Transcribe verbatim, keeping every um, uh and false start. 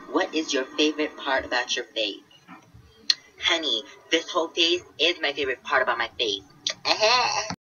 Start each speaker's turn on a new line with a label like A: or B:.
A: What is your favorite part about your face? Honey, this whole face is my favorite part about my face.